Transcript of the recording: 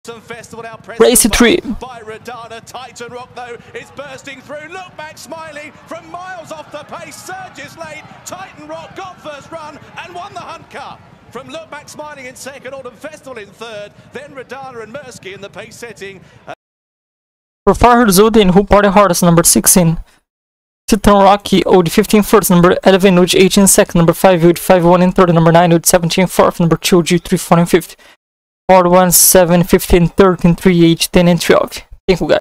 Festival now Race 3 by Radana. Titan Rock though is bursting through. Look back smiling from miles off the pace. Surges late. Titan Rock got first run and won the Hunt Cup. From Look Back Smiling in second, Autumn Festival in third, then Radana and Mursky in the pace setting. For Farhad Zodin, who party hardest, number 16. Titan Rocky, OD 15 first, number 11, OG 18 second, number 5, OD 5-1 in third, number 9, OD 17 fourth, number 2, OG 3-4 in fifth. 4-1, 7, 15, 13, 3, 8, 10 and 12. Thank you guys.